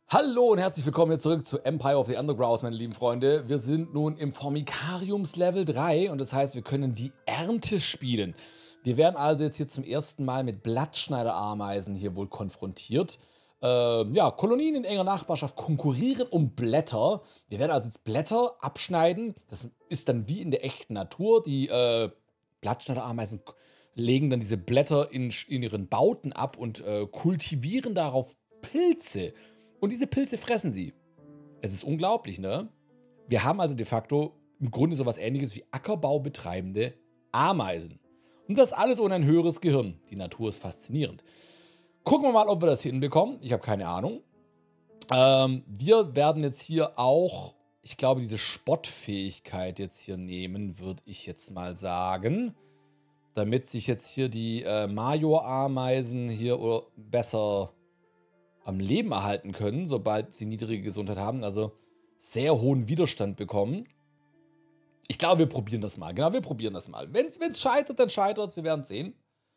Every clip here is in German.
Hallo und herzlich willkommen hier zurück zu Empire of the Underground, meine lieben Freunde. Wir sind nun im Formicariums Level 3 und das heißt, wir können die Ernte spielen. Wir werden also jetzt hier zum ersten Mal mit Blattschneiderameisen hier wohl konfrontiert. Ja, Kolonien in enger Nachbarschaft konkurrieren um Blätter. Wir werden also jetzt Blätter abschneiden. Das ist dann wie in der echten Natur. Die Blattschneiderameisen legen dann diese Blätter in ihren Bauten ab und kultivieren darauf Pilze. Und diese Pilze fressen sie. Es ist unglaublich, ne? Wir haben also de facto im Grunde sowas Ähnliches wie ackerbaubetreibende Ameisen. Und das alles ohne ein höheres Gehirn. Die Natur ist faszinierend. Gucken wir mal, ob wir das hinbekommen. Ich habe keine Ahnung. Wir werden jetzt hier auch, ich glaube, diese Spottfähigkeit jetzt hier nehmen, würde ich jetzt mal sagen. Damit sich jetzt hier die Major-Ameisen hier besser am Leben erhalten können, sobald sie niedrige Gesundheit haben, also sehr hohen Widerstand bekommen. Ich glaube, wir probieren das mal. Genau, wir probieren das mal. Wenn es scheitert, dann scheitert es. Wir werden es sehen.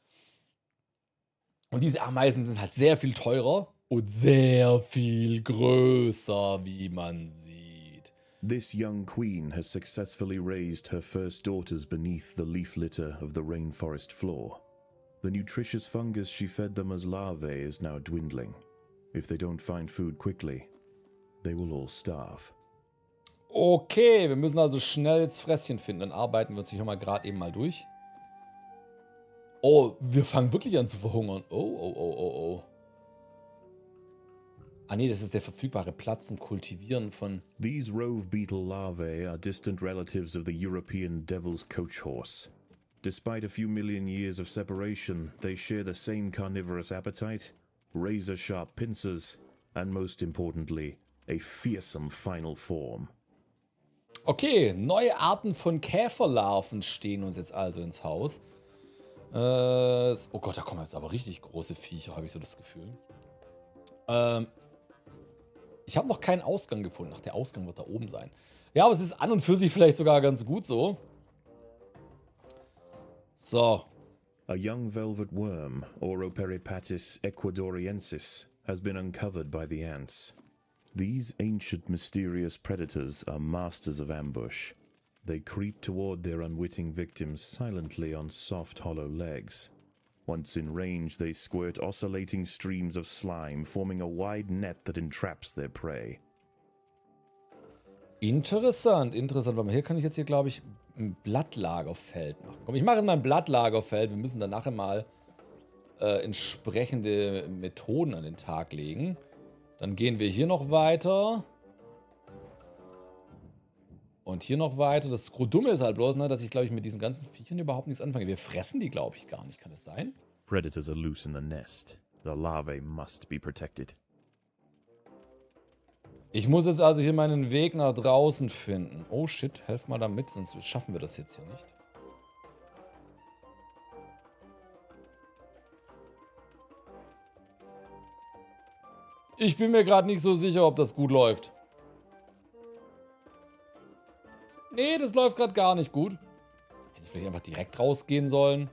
Und diese Ameisen sind halt sehr viel teurer und sehr viel größer, wie man sieht. This young queen has successfully raised her first daughters beneath the leaf litter of the rainforest floor. The nutritious fungus she fed them as larvae is now dwindling. If they don't find food quickly, they will all starve. Okay, wir müssen also schnell jetzt Fresschen finden. Dann arbeiten wir uns hier mal gerade eben mal durch. Oh, wir fangen wirklich an zu verhungern. Oh. Ah nee, das ist der verfügbare Platz zum Kultivieren von... These rove beetle larvae are distant relatives of the European devil's coach horse. Despite a few million years of separation, they share the same carnivorous appetite, razor-sharp pincers, and most importantly, a fearsome final form. Okay, neue Arten von Käferlarven stehen uns jetzt also ins Haus. Oh Gott, da kommen jetzt aber richtig große Viecher, habe ich so das Gefühl. Ich habe noch keinen Ausgang gefunden. Ach, der Ausgang wird da oben sein. Ja, aber es ist an und für sich vielleicht sogar ganz gut so. So. A young velvet worm, Oroperipatis ecuadoriensis, has been uncovered by the ants. These ancient mysterious predators are masters of ambush. They creep toward their unwitting victims silently on soft, hollow legs. Once in range, they squirt oscillating streams of slime, forming a wide net that entraps their prey. Interessant. Warte mal, hier kann ich jetzt glaube ich, ein Blattlagerfeld machen. Komm, ich mache jetzt mal ein Blattlagerfeld. Wir müssen dann nachher mal entsprechende Methoden an den Tag legen. Dann gehen wir hier noch weiter. Und hier noch weiter. Das Dumme ist halt bloß, ne, dass ich, glaube ich, mit diesen ganzen Viechern überhaupt nichts anfange. Wir fressen die, glaube ich, gar nicht. Kann das sein? Predators are loose in the nest. The larvae must be protected. Ich muss jetzt also hier meinen Weg nach draußen finden. Oh shit, helft mal damit, sonst schaffen wir das jetzt hier nicht. Ich bin mir gerade nicht so sicher, ob das gut läuft. Nee, das läuft gerade gar nicht gut. Hätte ich vielleicht einfach direkt rausgehen sollen.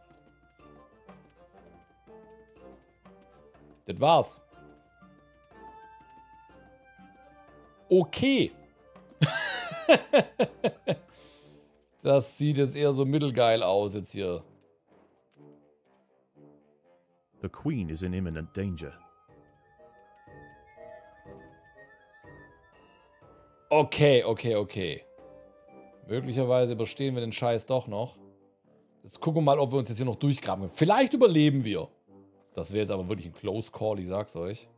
Das war's. Okay. Das sieht jetzt eher so mittelgeil aus jetzt hier. The queen is in imminent danger. Okay. Möglicherweise überstehen wir den Scheiß doch noch. Jetzt gucken wir mal, ob wir uns jetzt hier noch durchgraben können. Vielleicht überleben wir. Das wäre jetzt aber wirklich ein Close Call, ich sag's euch.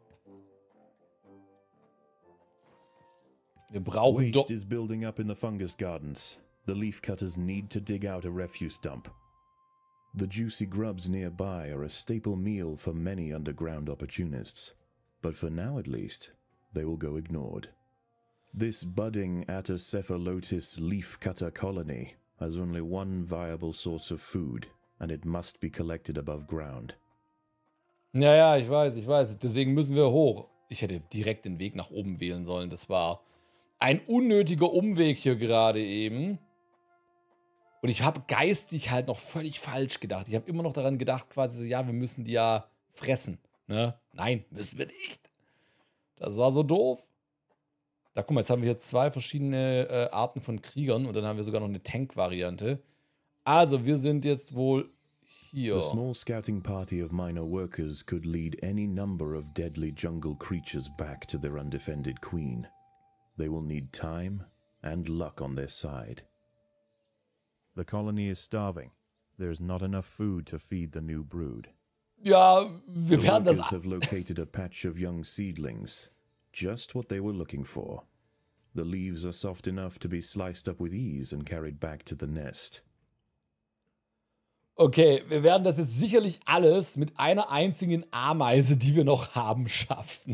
Wir brauchen doch... Waste is building up in the fungus gardens. The leaf cutters need to dig out a refuse dump. The juicy grubs nearby are a staple meal for many underground opportunists. But for now at least, they will go ignored. This budding Atacephalotis leaf-cutter colony has only one viable source of food, and it must be collected above ground. Ja, ich weiß. Deswegen müssen wir hoch. Ich hätte direkt den Weg nach oben wählen sollen. Das war ein unnötiger Umweg hier gerade eben. Und ich habe geistig halt noch völlig falsch gedacht. Ich habe immer noch daran gedacht, quasi so, ja, wir müssen die ja fressen. Ne? Nein, müssen wir nicht. Das war so doof. Da, guck mal, jetzt haben wir hier 2 verschiedene Arten von Kriegern und dann haben wir sogar noch eine Tank-Variante. Also, wir sind jetzt wohl hier. The small scouting party of minor workers could lead any number of deadly jungle creatures back to their undefended queen. They will need time and luck on their side. The colony is starving. There's not enough food to feed the new brood. Ja, wir The werden das... workers have located a patch of young seedlings. Just what they were looking for. The leaves are soft enough to be sliced up with ease and carried back to the nest. Okay, wir werden das jetzt sicherlich alles mit einer einzigen Ameise, die wir noch haben, schaffen.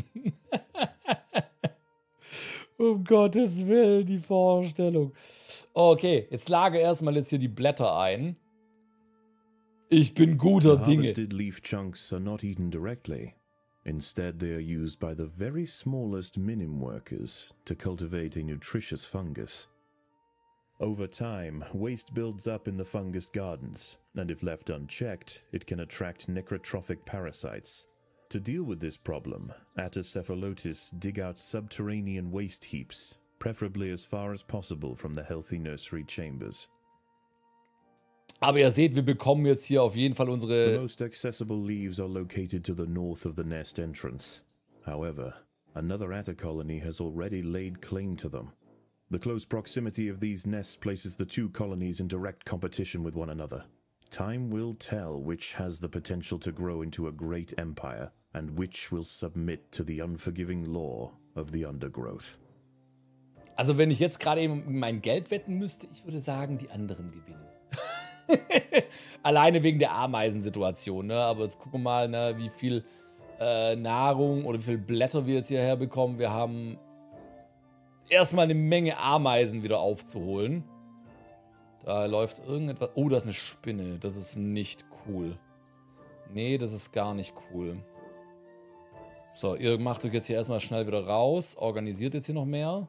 Um Gottes Willen, die Vorstellung. Okay, jetzt lage erstmal jetzt hier die Blätter ein. Ich bin guter The Dinge. harvested leaf chunks are not eaten directly. Instead, they are used by the very smallest minim workers to cultivate a nutritious fungus. Over time, waste builds up in the fungus gardens, and if left unchecked, it can attract necrotrophic parasites. To deal with this problem, Attocephalotes dig out subterranean waste heaps, preferably as far as possible from the healthy nursery chambers. Aber ihr seht, wir bekommen jetzt hier auf jeden Fall The unsere... most accessible leaves are located to the north of the nest entrance. However, another atta colony has already laid claim to them. The close proximity of these nests places the 2 colonies in direct competition with one another. Time will tell which has the potential to grow into a great empire, and which will submit to the unforgiving law of the undergrowth. Also wenn ich jetzt gerade eben mein Geld wetten müsste, ich würde sagen, die anderen gewinnen. Alleine wegen der Ameisensituation, ne? Aber jetzt gucken wir mal, ne, wie viel Nahrung oder wie viel Blätter wir jetzt hierher bekommen. Wir haben erstmal eine Menge Ameisen wieder aufzuholen. Da läuft irgendetwas... Oh, da ist eine Spinne. Das ist nicht cool. Nee, das ist gar nicht cool. So, ihr macht euch jetzt hier erstmal schnell wieder raus. Organisiert jetzt hier noch mehr.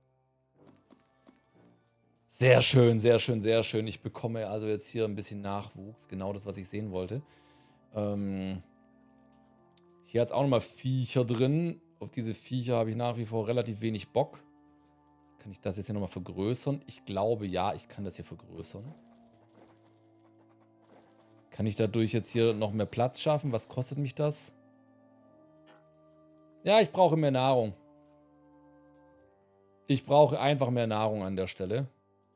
Sehr schön, sehr schön, sehr schön. Ich bekomme also jetzt hier ein bisschen Nachwuchs. Genau das, was ich sehen wollte. Hier hat es auch nochmal Viecher drin. Auf diese Viecher habe ich nach wie vor relativ wenig Bock. Kann ich das jetzt hier nochmal vergrößern? Ich glaube, ja, ich kann das hier vergrößern. Kann ich dadurch jetzt hier noch mehr Platz schaffen? Was kostet mich das? Ja, ich brauche mehr Nahrung. Ich brauche einfach mehr Nahrung an der Stelle.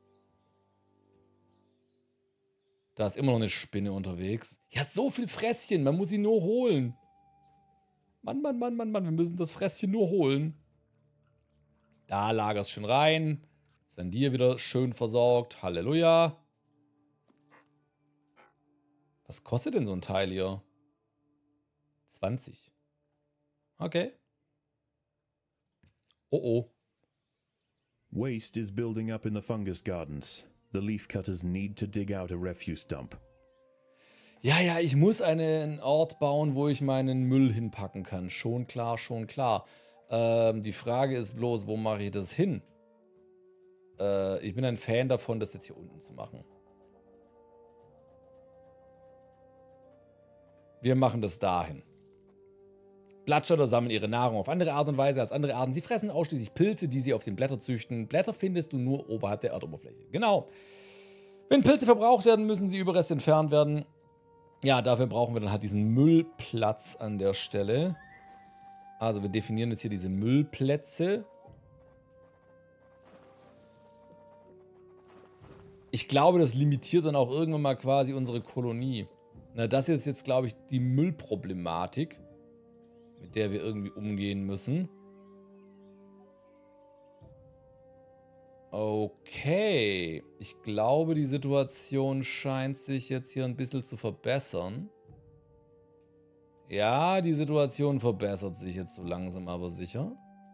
Da ist immer noch eine Spinne unterwegs. Die hat so viel Fresschen, man muss sie nur holen. Mann, Mann, Mann, Mann, Mann, wir müssen das Fresschen nur holen. Da lagerst schön rein. Jetzt werden die hier wieder schön versorgt. Halleluja. Was kostet denn so ein Teil hier? 20. Okay. Oh oh. Waste is building up in the fungus gardens. The leaf cutters need to dig out a refuse dump. Ja, ja, ich muss einen Ort bauen, wo ich meinen Müll hinpacken kann. Schon klar, schon klar. Die Frage ist bloß, wo mache ich das hin? Ich bin ein Fan davon, das jetzt hier unten zu machen. Wir machen das dahin. Blattschötter sammeln ihre Nahrung auf andere Art und Weise als andere Arten. Sie fressen ausschließlich Pilze, die sie auf den Blättern züchten. Blätter findest du nur oberhalb der Erdoberfläche. Genau. Wenn Pilze verbraucht werden, müssen sie Überreste entfernt werden. Ja, dafür brauchen wir dann halt diesen Müllplatz an der Stelle. Also wir definieren jetzt hier diese Müllplätze. Ich glaube, das limitiert dann auch irgendwann mal quasi unsere Kolonie. Na, das ist jetzt, glaube ich, die Müllproblematik, mit der wir irgendwie umgehen müssen. Okay. Ich glaube, die Situation scheint sich jetzt hier ein bisschen zu verbessern. Ja, die Situation verbessert sich jetzt so langsam, aber sicher.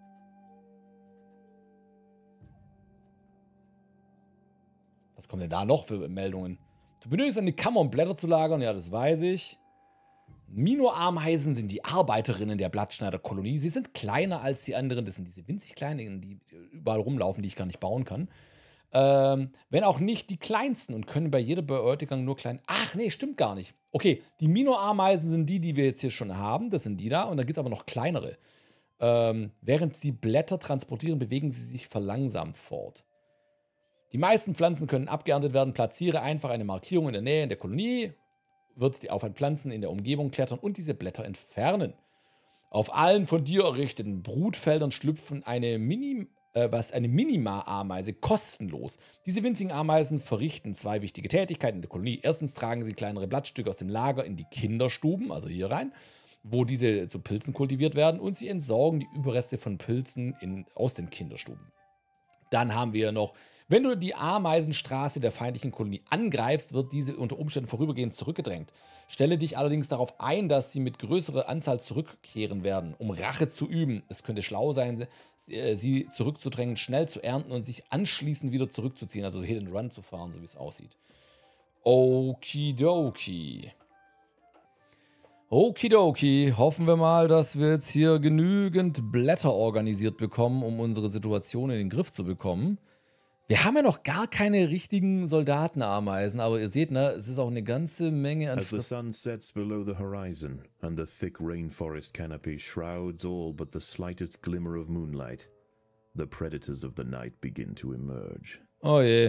Was kommt denn da noch für Meldungen? Du benötigst eine Kammer, um Blätter zu lagern. Ja, das weiß ich. Minoameisen sind die Arbeiterinnen der Blattschneiderkolonie. Sie sind kleiner als die anderen. Das sind diese winzig kleinen, die überall rumlaufen, die ich gar nicht bauen kann. Wenn auch nicht die kleinsten und können bei jeder Beortigung nur klein... Ach nee, stimmt gar nicht. Okay, die Minoameisen sind die wir jetzt hier schon haben. Das sind die da. Und dann gibt es aber noch kleinere. Während sie Blätter transportieren, bewegen sie sich verlangsamt fort. Die meisten Pflanzen können abgeerntet werden. Platziere einfach eine Markierung in der Nähe in der Kolonie, wird die auf ein Pflanzen in der Umgebung klettern und diese Blätter entfernen. Auf allen von dir errichteten Brutfeldern schlüpfen eine Minima-Ameise kostenlos. Diese winzigen Ameisen verrichten 2 wichtige Tätigkeiten in der Kolonie. Erstens tragen sie kleinere Blattstücke aus dem Lager in die Kinderstuben, also hier rein, wo diese zu Pilzen kultiviert werden, und sie entsorgen die Überreste von Pilzen aus den Kinderstuben. Dann haben wir noch, wenn du die Ameisenstraße der feindlichen Kolonie angreifst, wird diese unter Umständen vorübergehend zurückgedrängt. Stelle dich allerdings darauf ein, dass sie mit größerer Anzahl zurückkehren werden, um Rache zu üben. Es könnte schlau sein, sie zurückzudrängen, schnell zu ernten und sich anschließend wieder zurückzuziehen, also Hit and Run zu fahren, so wie es aussieht. Okidoki. Okidoki. Hoffen wir mal, dass wir jetzt hier genügend Blätter organisiert bekommen, um unsere Situation in den Griff zu bekommen. Wir haben ja noch gar keine richtigen Soldatenameisen, aber ihr seht, ne, es ist auch eine ganze Menge an As the sun sets below the horizon and the thick rainforest canopy shrouds all but the slightest glimmer of moonlight, the predators of the night begin to emerge. Oh je.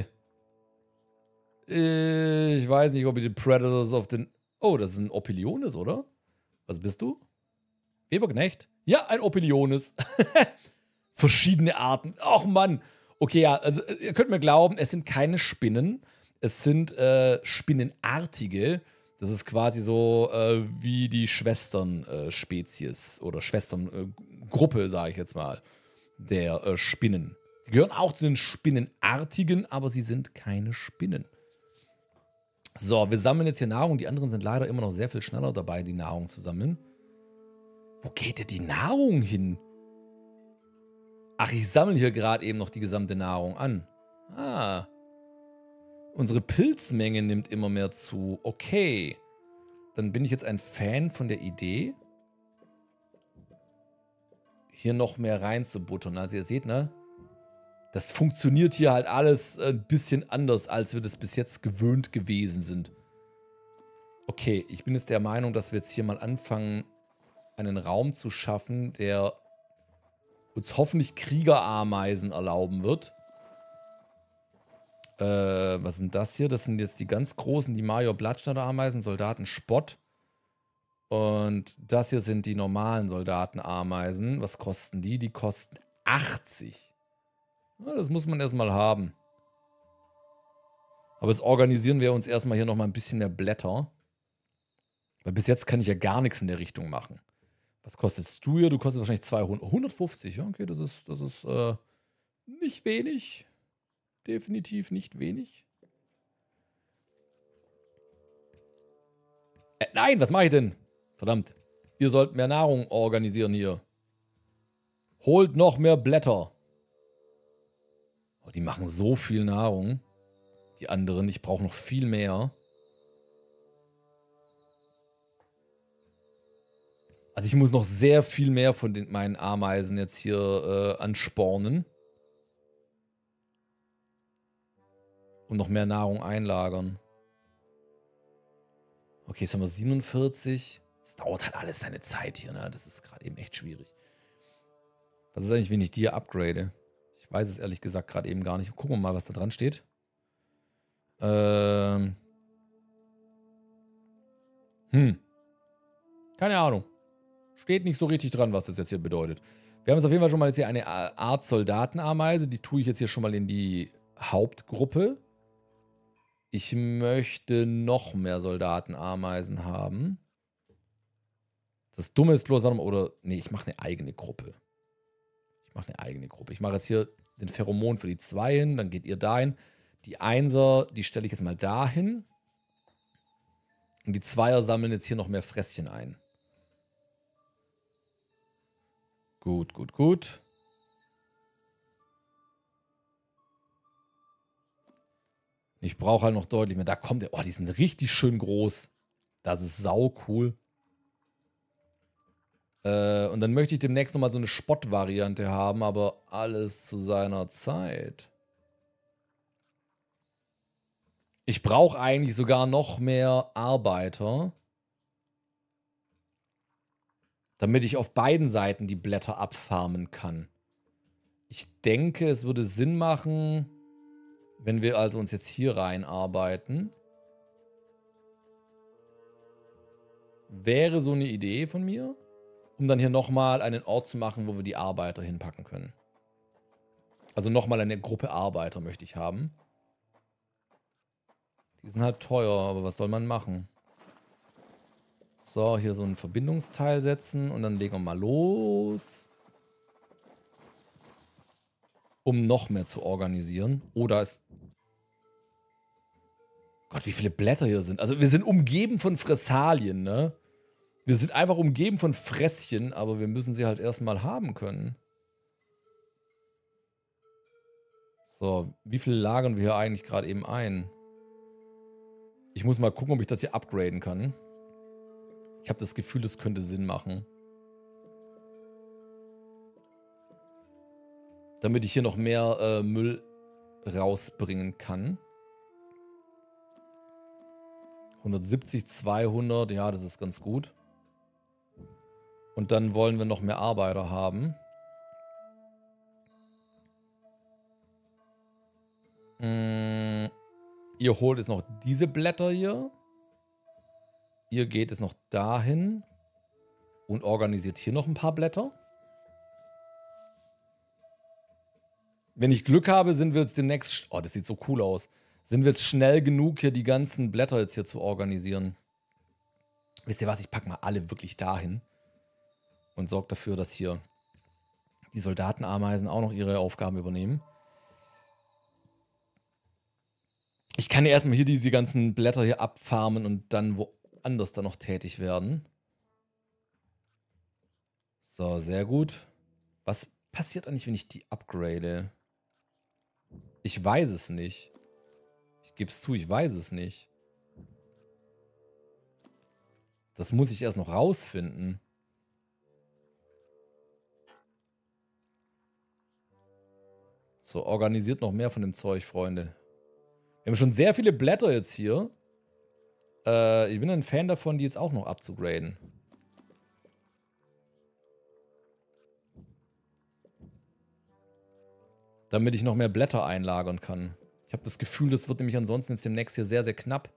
Ich weiß nicht, ob ich die Predators auf den... Oh, das ist ein Opiliones, oder? Was bist du? Weberknecht? Ja, ein Opiliones. Verschiedene Arten. Ach Mann. Okay, ja, also ihr könnt mir glauben, es sind keine Spinnen. Es sind Spinnenartige. Das ist quasi so wie die Schwestern-Spezies oder Schwesterngruppe, sage ich jetzt mal, der Spinnen. Sie gehören auch zu den Spinnenartigen, aber sie sind keine Spinnen. So, wir sammeln jetzt hier Nahrung. Die anderen sind leider immer noch sehr viel schneller dabei, die Nahrung zu sammeln. Wo geht denn die Nahrung hin? Ach, ich sammle hier gerade eben noch die gesamte Nahrung an. Ah. Unsere Pilzmenge nimmt immer mehr zu. Okay. Dann bin ich jetzt ein Fan von der Idee, hier noch mehr reinzubuttern. Also ihr seht, ne? Das funktioniert hier halt alles ein bisschen anders, als wir das bis jetzt gewöhnt gewesen sind. Okay, ich bin jetzt der Meinung, dass wir jetzt hier mal anfangen, einen Raum zu schaffen, der uns hoffentlich Kriegerameisen erlauben wird. Was sind das hier? Das sind jetzt die ganz großen, die Major-Blattschneiderameisen, Soldaten Spott. Und das hier sind die normalen Soldatenameisen. Was kosten die? Die kosten 80. Ja, das muss man erstmal haben. Aber jetzt organisieren wir uns erstmal hier nochmal ein bisschen mehr Blätter. Weil bis jetzt kann ich ja gar nichts in der Richtung machen. Was kostest du hier? Du kostest wahrscheinlich 200. 150, ja, okay, das ist nicht wenig. Definitiv nicht wenig. Nein, was mache ich denn? Verdammt. Ihr sollt mehr Nahrung organisieren hier. Holt noch mehr Blätter. Oh, die machen so viel Nahrung. Die anderen, ich brauche noch viel mehr. Also ich muss noch sehr viel mehr von meinen Ameisen jetzt hier anspornen. Und noch mehr Nahrung einlagern. Okay, jetzt haben wir 47. Das dauert halt alles seine Zeit hier, ne? Das ist gerade eben echt schwierig. Was ist eigentlich, wenn ich die hier upgrade? Ich weiß es ehrlich gesagt gerade eben gar nicht. Gucken wir mal, was da dran steht. Keine Ahnung. Steht nicht so richtig dran, was das jetzt hier bedeutet. Wir haben jetzt auf jeden Fall schon mal jetzt hier eine Art Soldatenameise. Die tue ich jetzt hier schon mal in die Hauptgruppe. Ich möchte noch mehr Soldatenameisen haben. Das Dumme ist bloß, warte mal, oder, nee, ich mache eine eigene Gruppe. Ich mache jetzt hier den Pheromon für die 2 hin, dann geht ihr dahin. Die 1er, die stelle ich jetzt mal dahin. Und die 2er sammeln jetzt hier noch mehr Fresschen ein. Gut, gut, gut. Ich brauche halt noch deutlich mehr. Da kommt der. Oh, die sind richtig schön groß. Das ist sau cool. Und dann möchte ich demnächst nochmal so eine Spott-Variante haben, aber alles zu seiner Zeit. Ich brauche eigentlich sogar noch mehr Arbeiter. Damit ich auf beiden Seiten die Blätter abfarmen kann. Ich denke, es würde Sinn machen, wenn wir also uns jetzt hier reinarbeiten. Wäre so eine Idee von mir, um dann hier nochmal einen Ort zu machen, wo wir die Arbeiter hinpacken können. Also nochmal eine Gruppe Arbeiter möchte ich haben. Die sind halt teuer, aber was soll man machen? So, hier so ein Verbindungsteil setzen und dann legen wir mal los. Um noch mehr zu organisieren. Oder es... Gott, wie viele Blätter hier sind. Also wir sind umgeben von Fressalien, ne? Wir sind einfach umgeben von Fresschen, aber wir müssen sie halt erstmal haben können. So, wie viel lagern wir hier eigentlich gerade eben ein? Ich muss mal gucken, ob ich das hier upgraden kann. Ich habe das Gefühl, das könnte Sinn machen. Damit ich hier noch mehr Müll rausbringen kann. 170, 200, ja, das ist ganz gut. Und dann wollen wir noch mehr Arbeiter haben. Ihr holt jetzt noch diese Blätter hier. Ihr geht jetzt noch dahin und organisiert hier noch ein paar Blätter. Wenn ich Glück habe, sind wir jetzt demnächst... Oh, das sieht so cool aus. Sind wir jetzt schnell genug, hier die ganzen Blätter jetzt hier zu organisieren. Wisst ihr was? Ich packe mal alle wirklich dahin. Und sorge dafür, dass hier die Soldatenameisen auch noch ihre Aufgaben übernehmen. Ich kann ja erstmal hier diese ganzen Blätter hier abfarmen und dann woanders dann noch tätig werden. So, sehr gut. Was passiert eigentlich, wenn ich die upgrade? Ich weiß es nicht. Ich gebe es zu, ich weiß es nicht. Das muss ich erst noch rausfinden. So, organisiert noch mehr von dem Zeug, Freunde. Wir haben schon sehr viele Blätter jetzt hier. Ich bin ein Fan davon, die jetzt auch noch abzugraden. Damit ich noch mehr Blätter einlagern kann. Ich habe das Gefühl, das wird nämlich ansonsten jetzt demnächst hier sehr, sehr knapp.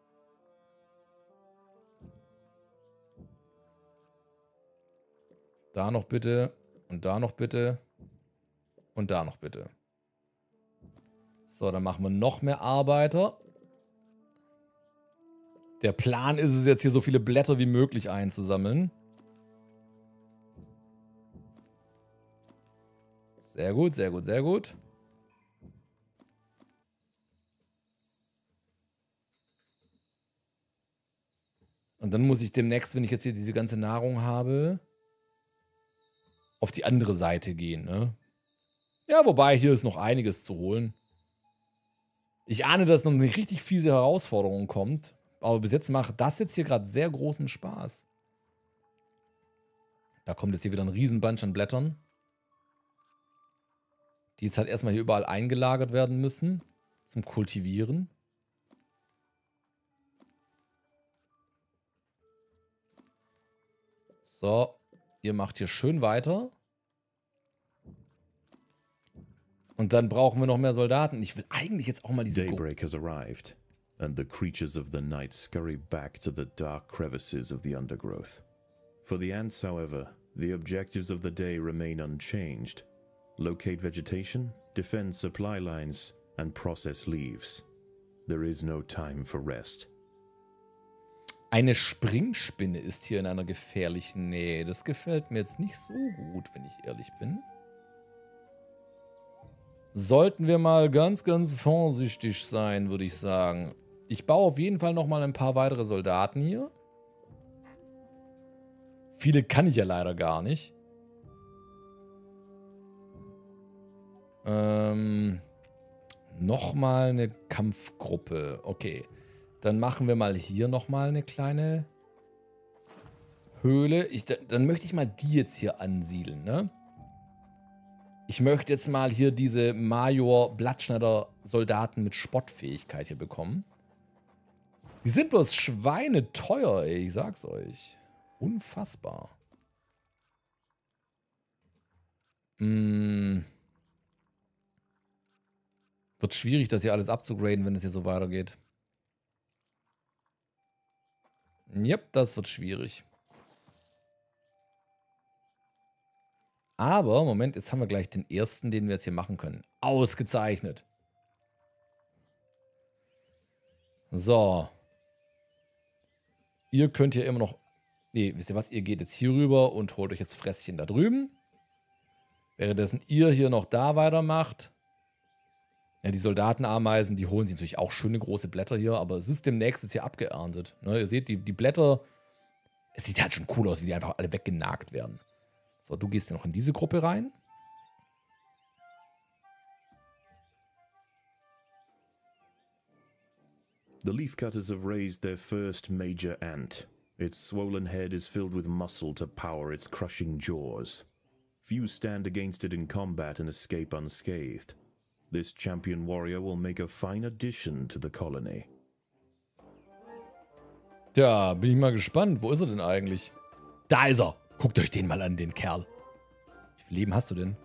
Da noch bitte. Und da noch bitte. Und da noch bitte. So, dann machen wir noch mehr Arbeiter. Der Plan ist es jetzt hier, so viele Blätter wie möglich einzusammeln. Sehr gut, sehr gut, sehr gut. Und dann muss ich demnächst, wenn ich jetzt hier diese ganze Nahrung habe, auf die andere Seite gehen, ne? Ja, wobei, hier ist noch einiges zu holen. Ich ahne, dass noch eine richtig fiese Herausforderung kommt. Aber bis jetzt macht das jetzt hier gerade sehr großen Spaß. Da kommt jetzt hier wieder ein Riesenbunch an Blättern. Die jetzt halt erstmal hier überall eingelagert werden müssen. Zum Kultivieren. So, ihr macht hier schön weiter. Und dann brauchen wir noch mehr Soldaten. Ich will eigentlich jetzt auch mal diese... Daybreak has arrived, and the creatures of the night scurry back to the dark crevices of the undergrowth. For the ants, however, the objectives of the day remain unchanged. Locate vegetation, defend supply lines, and process leaves. There is no time for rest. Eine Springspinne ist hier in einer gefährlichen Nähe. Das gefällt mir jetzt nicht so gut, wenn ich ehrlich bin. Sollten wir mal ganz, ganz vorsichtig sein, würde ich sagen. Ich baue auf jeden Fall noch mal ein paar weitere Soldaten hier. Viele kann ich ja leider gar nicht. Nochmal eine Kampfgruppe. Okay. Dann machen wir mal hier nochmal eine kleine Höhle. Dann möchte ich mal die jetzt hier ansiedeln, ne? Ich möchte jetzt mal hier diese Major-Blattschneider-Soldaten mit Spottfähigkeit hier bekommen. Die sind bloß schweineteuer, ey. Ich sag's euch. Unfassbar. Wird schwierig, das hier alles abzugraden, wenn es hier so weitergeht. Yep, das wird schwierig. Aber, Moment, jetzt haben wir gleich den ersten, den wir jetzt hier machen können. Ausgezeichnet. So. Ihr könnt hier immer noch... Nee, wisst ihr was? Ihr geht jetzt hier rüber und holt euch jetzt Fresschen da drüben. Währenddessen ihr hier noch da weitermacht. Ja, die Soldatenameisen, die holen sich natürlich auch schöne große Blätter hier, aber es ist demnächst jetzt hier abgeerntet. Ne, ihr seht, die Blätter... Es sieht halt schon cool aus, wie die einfach alle weggenagt werden. So, du gehst ja noch in diese Gruppe rein. The Leafcutters have raised their first major ant. Its swollen head is filled with muscle to power its crushing jaws. Few stand against it in combat and escape unscathed. This champion warrior will make a fine addition to the colony. Ja, bin ich mal gespannt. Wo ist er denn eigentlich? Da ist er. Guckt euch den mal an, den Kerl. Wie viel Leben hast du denn?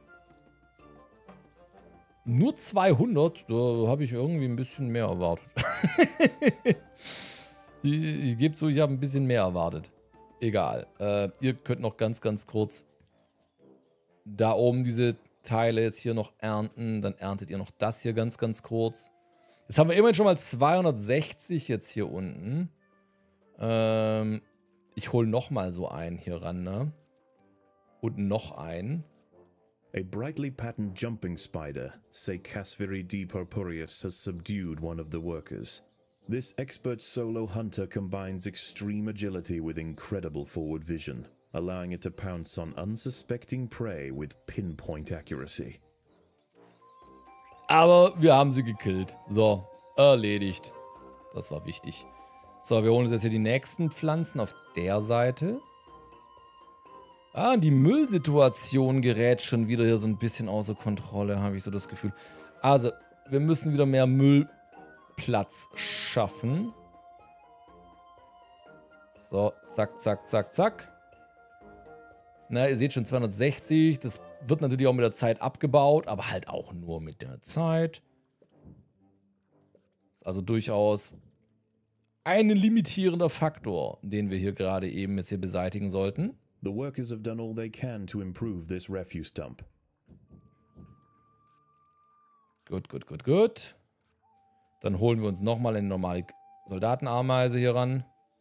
Nur 200? Da habe ich irgendwie ein bisschen mehr erwartet. Ich gebe zu, ich habe ein bisschen mehr erwartet. Egal. Ihr könnt noch ganz, ganz kurz da oben diese Teile jetzt hier noch ernten. Dann erntet ihr noch das hier ganz, ganz kurz. Jetzt haben wir immerhin schon mal 260 jetzt hier unten. Ich hole nochmal so einen hier ran, ne? Und noch einen. A brightly patterned jumping spider, Secasviri D. purpureus, has subdued one of the workers. This expert solo hunter combines extreme agility with incredible forward vision, allowing it to pounce on unsuspecting prey with pinpoint accuracy. Aber wir haben sie gekillt. So, erledigt. Das war wichtig. So, wir holen uns jetzt hier die nächsten Pflanzen auf der Seite. Ah, die Müllsituation gerät schon wieder hier so ein bisschen außer Kontrolle, habe ich so das Gefühl. Also, wir müssen wieder mehr Müllplatz schaffen. So, zack, zack, zack, zack. Na, ihr seht schon 260. Das wird natürlich auch mit der Zeit abgebaut, aber halt auch nur mit der Zeit. Ist also durchaus ein limitierender Faktor, den wir hier gerade eben jetzt hier beseitigen sollten. The workers have done all they can to improve this refuse dump. Gut, gut, gut, gut. Dann holen wir uns nochmal eine normale Soldatenameise hier ran.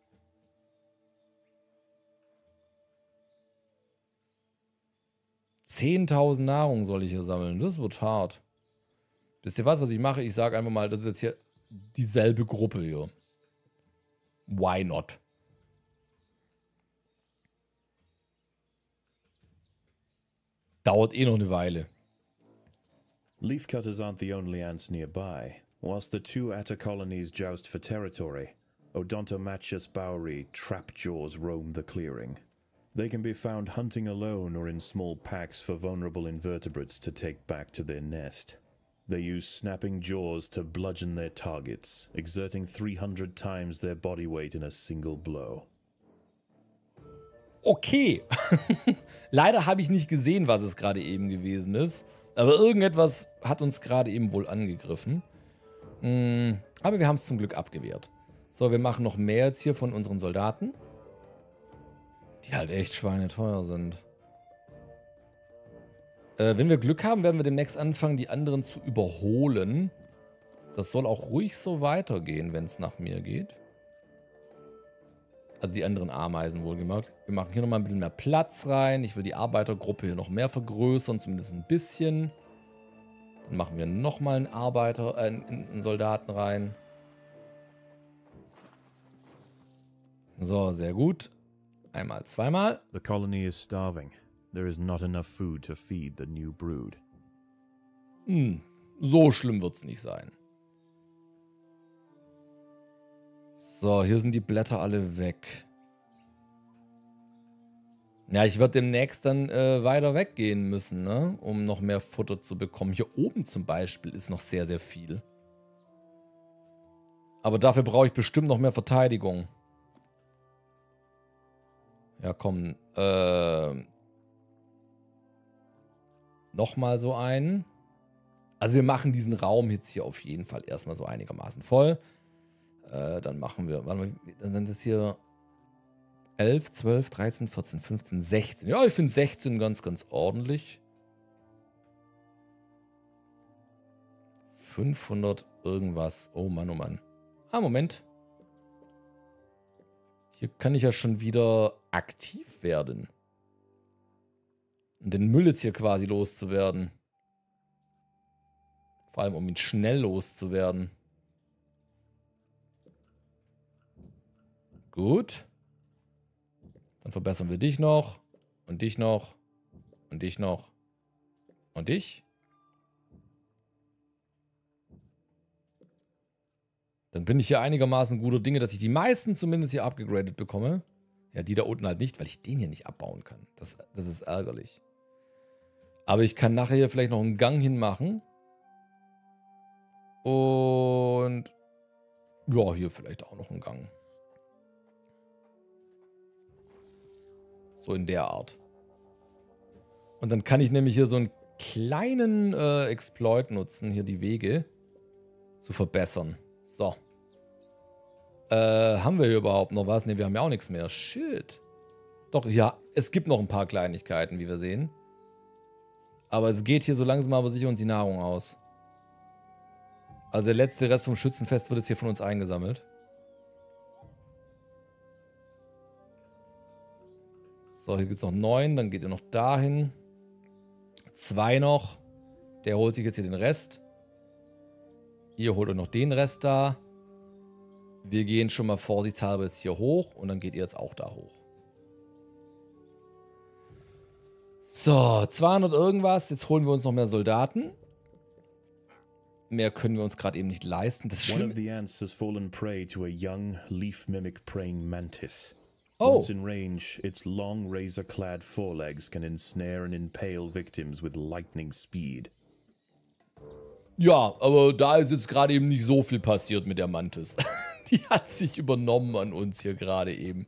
$10.000 Nahrung soll ich hier sammeln. Das wird hart. Wisst ihr was ich mache? Ich sage einfach mal, das ist jetzt hier dieselbe Gruppe hier. Why not? Dauert eh noch eine Weile. Leafcutters aren't the only ants nearby. Whilst the two atta colonies joust for territory, Odontomachus bauri trapjaws roam the clearing. They can be found hunting alone or in small packs for vulnerable invertebrates to take back to their nest. They use snapping jaws to bludgeon their targets, exerting 300 times their body weight in a single blow. Okay. Leider habe ich nicht gesehen, was es gerade eben gewesen ist. Aber irgendetwas hat uns gerade eben wohl angegriffen. Aber wir haben es zum Glück abgewehrt. So, wir machen noch mehr jetzt hier von unseren Soldaten. Die halt echt schweineteuer sind. Wenn wir Glück haben, werden wir demnächst anfangen, die anderen zu überholen. Das soll auch ruhig so weitergehen, wenn es nach mir geht. Also die anderen Ameisen wohlgemerkt. Wir machen hier nochmal ein bisschen mehr Platz rein. Ich will die Arbeitergruppe hier noch mehr vergrößern, zumindest ein bisschen. Dann machen wir nochmal einen einen Soldaten rein. So, sehr gut. Einmal, zweimal. The colony is starving. There is not enough food to feed the new brood. So schlimm wird es nicht sein. So, hier sind die Blätter alle weg. Ja, ich werde demnächst dann weiter weggehen müssen, ne? Um noch mehr Futter zu bekommen. Hier oben zum Beispiel ist noch sehr, sehr viel. Aber dafür brauche ich bestimmt noch mehr Verteidigung. Ja, komm. Nochmal so einen. Also wir machen diesen Raum jetzt hier auf jeden Fall erstmal so einigermaßen voll. Dann machen wir, warte mal, dann sind das hier 11, 12, 13, 14, 15, 16. Ja, ich finde 16 ganz, ganz ordentlich. 500 irgendwas. Oh Mann, oh Mann. Ah, Moment. Hier kann ich ja schon wieder aktiv werden. Und den Müll jetzt hier quasi loszuwerden. Vor allem, um ihn schnell loszuwerden. Gut. Dann verbessern wir dich noch. Und dich noch. Und dich noch. Und dich. Dann bin ich hier einigermaßen guter Dinge, dass ich die meisten zumindest hier abgegradet bekomme. Ja, die da unten halt nicht, weil ich den hier nicht abbauen kann. Das ist ärgerlich. Aber ich kann nachher hier vielleicht noch einen Gang hinmachen. Und ja, hier vielleicht auch noch einen Gang. So in der Art. Und dann kann ich nämlich hier so einen kleinen Exploit nutzen, hier die Wege zu verbessern. So. Haben wir hier überhaupt noch was? Ne, wir haben ja auch nichts mehr. Shit. Doch, ja, es gibt noch ein paar Kleinigkeiten, wie wir sehen. Aber es geht hier so langsam aber sicher uns die Nahrung aus. Also der letzte Rest vom Schützenfest wird jetzt hier von uns eingesammelt. So, hier gibt es noch 9, dann geht ihr noch dahin. 2 noch. Der holt sich jetzt hier den Rest. Ihr holt euch noch den Rest da. Wir gehen schon mal vorsichtshalber jetzt hier hoch und dann geht ihr jetzt auch da hoch. So, 200 irgendwas. Jetzt holen wir uns noch mehr Soldaten. Mehr können wir uns gerade eben nicht leisten. Das ist One schlimm. of the ants has fallen prey to a young, leaf-mimic praying mantis. Oh. Once in range, its long, razor-clad forelegs can ensnare and impale victims with lightning speed. Ja, aber da ist jetzt gerade eben nicht so viel passiert mit der Mantis. Die hat sich übernommen an uns hier gerade eben.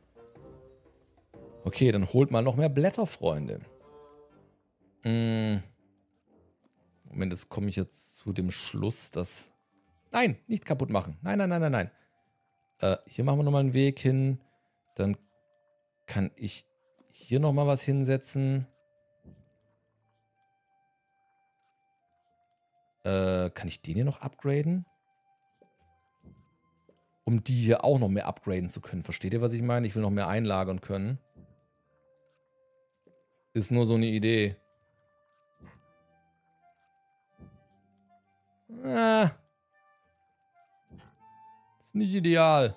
Okay, dann holt mal noch mehr Blätter, Freunde. Moment, jetzt komme ich jetzt zu dem Schluss, dass... Nein, nicht kaputt machen. Nein, nein, nein, nein, nein. Hier machen wir nochmal einen Weg hin. Dann kann ich hier nochmal was hinsetzen. Kann ich den hier noch upgraden? Um die hier auch noch mehr upgraden zu können. Versteht ihr, was ich meine? Ich will noch mehr einlagern können. Ist nur so eine Idee. Ist nicht ideal.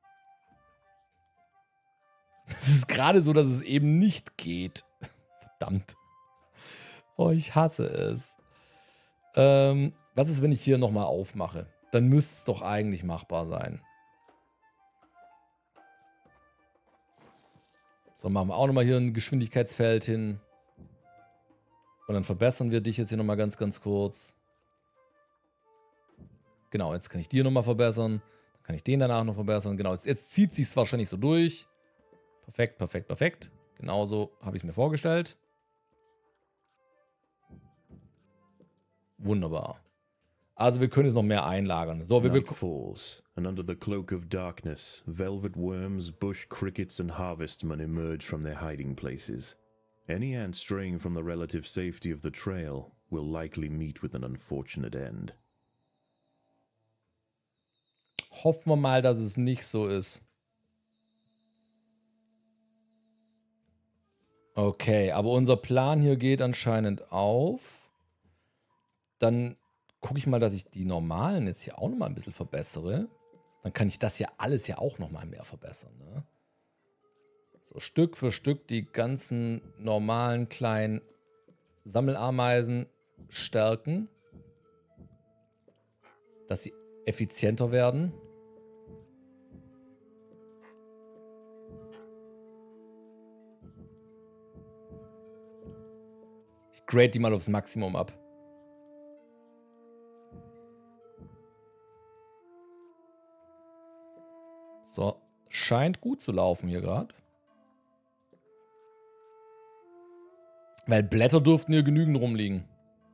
Es ist gerade so, dass es eben nicht geht. Verdammt. Oh, ich hasse es. Was ist, wenn ich hier nochmal aufmache? Dann müsste es doch eigentlich machbar sein. So, machen wir auch nochmal hier ein Geschwindigkeitsfeld hin. Und dann verbessern wir dich jetzt hier nochmal ganz, ganz kurz. Genau, jetzt kann ich die nochmal verbessern. Dann kann ich den danach noch verbessern. Genau, jetzt zieht sich es wahrscheinlich so durch. Perfekt, perfekt, perfekt. Genauso habe ich es mir vorgestellt. Wunderbar. Also wir können jetzt noch mehr einlagern. So, Night falls, and under the cloak of darkness, velvet worms, bush crickets, and harvestmen emerge from their hiding places. Any ant straying from the relative safety of the trail will likely meet with an unfortunate end. Hoffen wir mal, dass es nicht so ist. Okay, aber unser Plan hier geht anscheinend auf. Dann gucke ich mal, dass ich die normalen jetzt hier auch nochmal ein bisschen verbessere. Dann kann ich das hier alles ja auch nochmal mehr verbessern. Ne? So Stück für Stück die ganzen normalen kleinen Sammelameisen stärken. Dass sie effizienter werden. Ich grade die mal aufs Maximum ab. So, scheint gut zu laufen hier gerade. Weil Blätter dürften hier genügend rumliegen.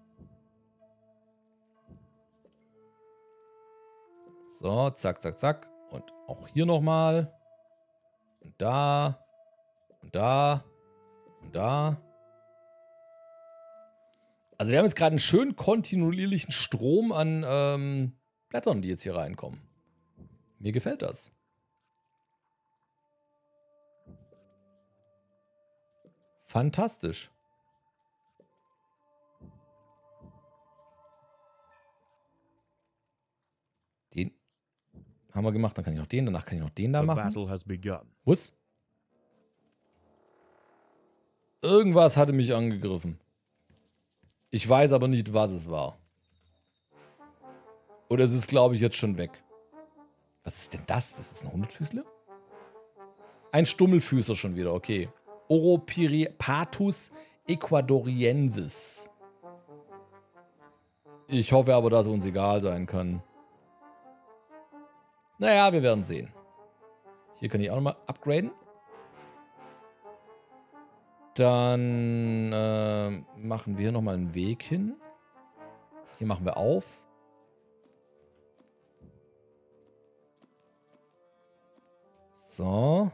So, zack, zack, zack. Und auch hier nochmal. Und da. Und da. Und da. Also wir haben jetzt gerade einen schön kontinuierlichen Strom an Blättern, die jetzt hier reinkommen. Mir gefällt das. Fantastisch. Den haben wir gemacht. Dann kann ich noch den. Danach kann ich noch den da The machen. battle has begun. Was? Irgendwas hatte mich angegriffen. Ich weiß aber nicht, was es war. Oder es ist, glaube ich, jetzt schon weg. Was ist denn das? Das ist ein Hundertfüßler? Ein Stummelfüßer schon wieder, okay. Oropiripatus ecuadoriensis. Ich hoffe aber, dass er uns egal sein kann. Naja, wir werden sehen. Hier kann ich auch nochmal upgraden. Dann machen wir hier nochmal einen Weg hin. Hier machen wir auf. So.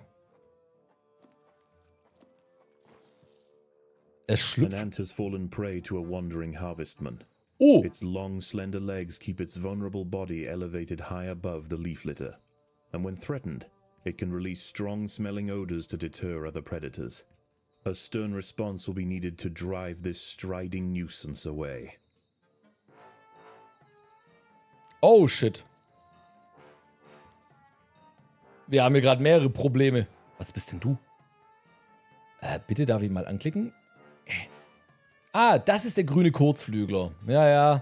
Es An schlüpft. ant has fallen prey to a wandering harvestman. Oh! Its long, slender legs keep its vulnerable body elevated high above the leaf litter, and when threatened, it can release strong-smelling odors to deter other predators. A stern response will be needed to drive this striding nuisance away. Oh, shit. Wir haben hier gerade mehrere Probleme. Was bist denn du? Bitte darf ich mal anklicken? Ah, das ist der grüne Kurzflügler. Ja, ja.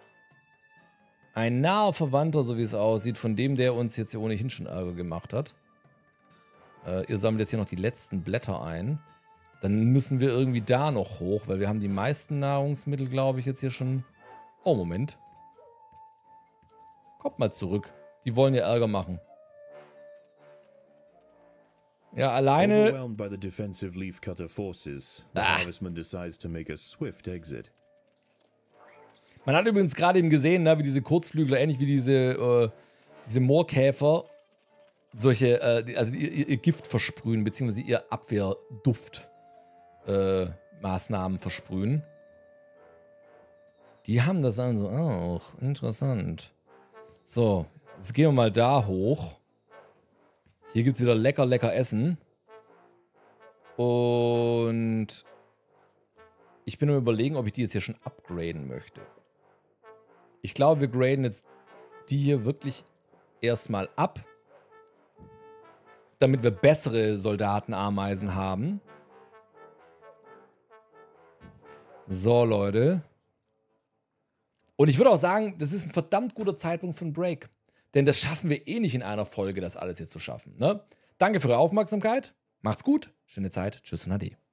Ein naher Verwandter, so wie es aussieht, von dem, der uns jetzt hier ohnehin schon Ärger gemacht hat. Ihr sammelt jetzt hier noch die letzten Blätter ein. Dann müssen wir irgendwie da noch hoch, weil wir haben die meisten Nahrungsmittel, glaube ich, jetzt hier schon... Oh, Moment. Kommt mal zurück. Die wollen ja Ärger machen. Ja, alleine... Overwhelmed by the defensive leafcutter forces, the harvestman decides to make a swift exit. Man hat übrigens gerade eben gesehen, ne, wie diese Kurzflügler, ähnlich wie diese Moorkäfer, solche, also ihr Gift versprühen, beziehungsweise ihr Abwehrduft-Maßnahmen versprühen. Die haben das also auch. Interessant. So, jetzt gehen wir mal da hoch. Hier gibt es wieder lecker, lecker Essen. Und ich bin am Überlegen, ob ich die jetzt hier schon upgraden möchte. Ich glaube, wir graden jetzt die hier wirklich erstmal ab. Damit wir bessere Soldatenameisen haben. So, Leute. Und ich würde auch sagen, das ist ein verdammt guter Zeitpunkt für einen Break. Denn das schaffen wir eh nicht in einer Folge, das alles hier zu schaffen. Ne? Danke für eure Aufmerksamkeit. Macht's gut. Schöne Zeit. Tschüss und Ade.